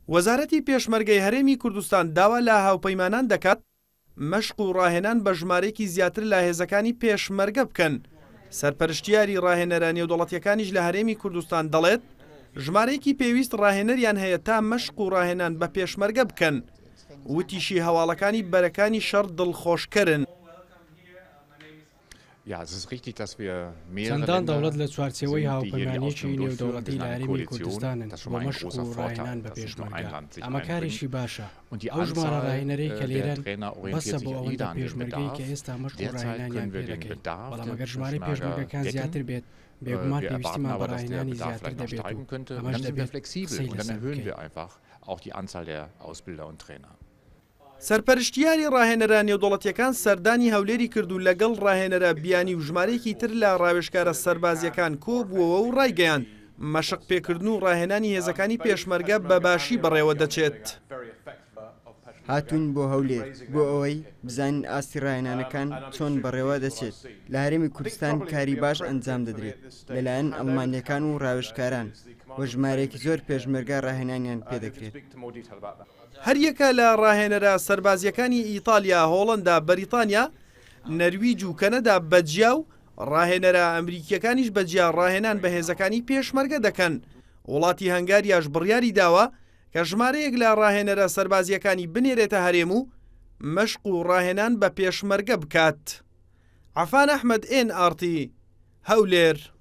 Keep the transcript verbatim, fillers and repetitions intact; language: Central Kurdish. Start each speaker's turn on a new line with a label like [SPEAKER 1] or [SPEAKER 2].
[SPEAKER 1] وەزارەتی پێشمەرگەی هەرێمی کوردستان داوا لە هاوپەیمانان دەکات مەشق و ڕاهێنان بە ژمارەیەکی زیاتر لە هێزەکانی پێشمەرگە بکەن. سەرپەرشتیاری ڕاهێنەرانی و دەوڵەتیەکانیش لە هەرێمی کوردستان دەڵێت ژمارەیەکی پێویست ڕاهێنەریان هەیە تا مەشق و ڕاهێنان بە پێشمەرگە بکەن. وتیشی هەواڵەکانی بەرەکانی شەڕ دڵخۆشکەرن.
[SPEAKER 2] چەندان دەوڵەت لە چوارچێوەی هاوپەیمانیەکی نێودەوڵەتی لە هەرێمی کوردستانن بۆ مەشق و ڕاهێنان بە پێشمەرگە. ئەمە کارێکی باشە. ئەو ژمارە ڕاهێنەرەی کە لێرەن بەسە بۆ ئەوەندە پێشمەرگەی کە ئێستا مەشق و ڕاهێنانیان پێ دەکەین. بەڵام ئەگەر ژمارەی پێشمەرگەکان زیاتر بێت بێگومان پێویستیمان بە ڕاهێنانی زیاتر دەبێت و ئەمەش دەبێت قسەی لەسەر بکەین.
[SPEAKER 1] سەرپەرشتیاری ڕاهێنەرانی و دەوڵەتیەکان سەردانی هەولێری کردو لەگەڵ ڕاهێنەرە بیانی و ژمارەیەکی تر لە ڕاوێژکارە سەربازیەکان کۆبووەوە و ڕایگەیاند مەشق پێکردن و ڕاهێنانی هێزەکانی پێشمەرگە بەباشی بەڕێوە دەچێت.
[SPEAKER 3] هاتوون بۆ هەولێر بۆ ئەوەی بزانین ئاستی ڕاهێنانەکان چۆن بەڕێوە دەچێت. لە هەرێمی کوردستان کاری باش ئەنجام دەدرێت لەلایەن ئەڵمانیەکان و ڕاوێژکاران و ژمارەیەکی زۆر پێشمەرگە ڕاهێنانیان پێدەکرێت.
[SPEAKER 1] هەریەکە لە ڕاهێنەرە سەربازیەکانی ئیتالیا، هۆڵەندا، بەریتانیا، نەرویج و کەنەدا بەجیا و ڕاهێنەرە ئەمریکیەکانیش بەجیا ڕاهێنان بە هێزەکانی پێشمەرگە دەکەن. وڵاتی هەنگاریاش بڕیاری داوە کە ژمارەیەک لە ڕاهێنەرە سەربازیەکانی بنێرێتە هەرێم و مەشق و ڕاهێنان بە پێشمەرگە بکات. عەفان ئەحمەد، ئێن ئار تی، هەولێر.